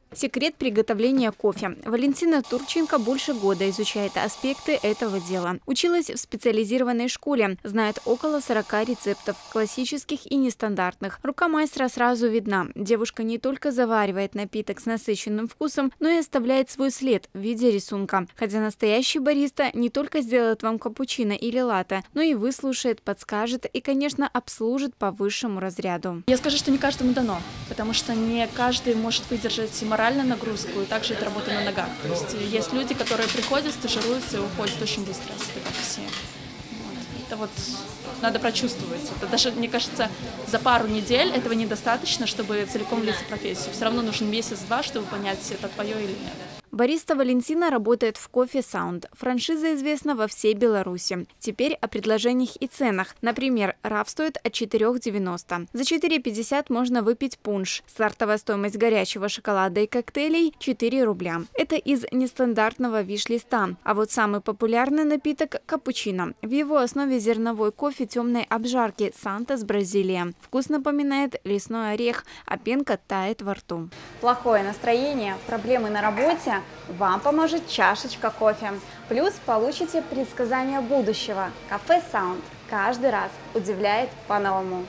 Секрет приготовления кофе. Валентина Турченко больше года изучает аспекты этого дела. Училась в специализированной школе, знает около 40 рецептов, классических и нестандартных. Рука мастера сразу видна. Девушка не только заваривает напиток с насыщенным вкусом, но и оставляет свой след в виде рисунка. Хотя настоящий бариста не только сделает вам капучино или латте, но и выслушает, подскажет и, конечно, обслужит по высшему разряду. Я скажу, что не каждому дано, потому что не каждый может выдержать моральную нагрузку и также это работа на ногах. То есть люди, которые приходят, стажируются и уходят очень быстро с этой профессии. Это вот надо прочувствовать. Это даже, мне кажется, за пару недель этого недостаточно, чтобы целиком влиться в профессию. Все равно нужен месяц-два, чтобы понять, это твое или нет. Бариста Валентина работает в Coffee Sound. Франшиза известна во всей Беларуси. Теперь о предложениях и ценах. Например, раф стоит от 4,90. За 4,50 можно выпить пунш. Стартовая стоимость горячего шоколада и коктейлей – 4 рубля. Это из нестандартного виш-листа. А вот самый популярный напиток – капучино. В его основе зерновой кофе темной обжарки «Сантос Бразилия». Вкус напоминает лесной орех, а пенка тает во рту. Плохое настроение, проблемы на работе – вам поможет чашечка кофе. Плюс получите предсказания будущего. Кафе Sound каждый раз удивляет по-новому.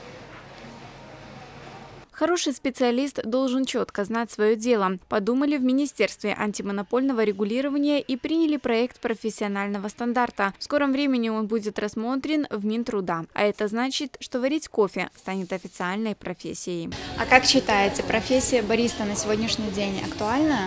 Хороший специалист должен четко знать свое дело. Подумали в Министерстве антимонопольного регулирования и приняли проект профессионального стандарта. В скором времени он будет рассмотрен в Минтруда. А это значит, что варить кофе станет официальной профессией. А как считаете, профессия бариста на сегодняшний день актуальна?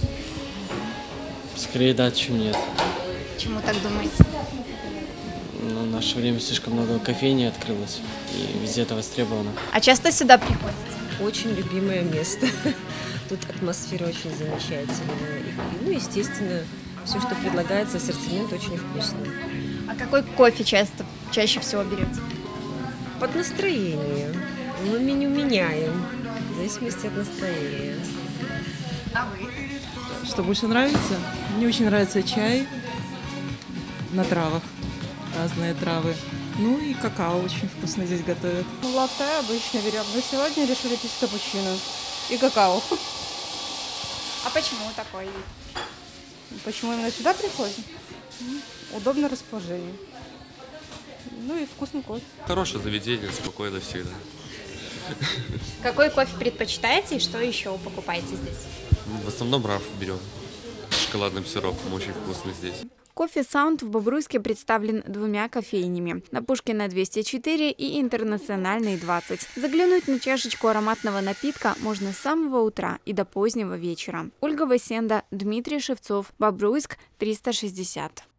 Скорее да, чем нет. Почему так думаете? Но в наше время слишком много кофейней открылось, и везде это востребовано. А часто сюда приходите? Очень любимое место. Тут атмосфера очень замечательная. И, естественно, все, что предлагается, ассортимент очень вкусный. А какой кофе чаще всего берете? Под настроение. Мы меню меняем, в зависимости от настроения. А вы? Что больше нравится? Мне очень нравится чай на травах, разные травы. Ну и какао очень вкусно здесь готовят. Латте обычно берем, но сегодня решили пить капучино и какао. А почему такой? Почему именно сюда приходим? Удобное расположение. Ну и вкусный кофе. Хорошее заведение, спокойно всегда. Какой кофе предпочитаете и что еще покупаете здесь? В основном раф берем. С шоколадным сиропом, очень вкусно здесь. Coffee Sound в Бобруйске представлен 2 кофейнями – на Пушкина 204 и Интернациональной 20. Заглянуть на чашечку ароматного напитка можно с самого утра и до позднего вечера. Ольга Васенда, Дмитрий Шевцов, Бобруйск, 360.